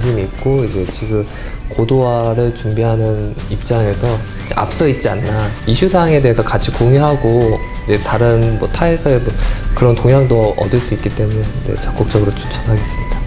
관심이 있고 이제 지금 고도화를 준비하는 입장에서 이제 앞서 있지 않나. 이슈사항에 대해서 같이 공유하고 이제 다른 뭐 타회사의 뭐 그런 동향도 얻을 수 있기 때문에 네, 적극적으로 추천하겠습니다.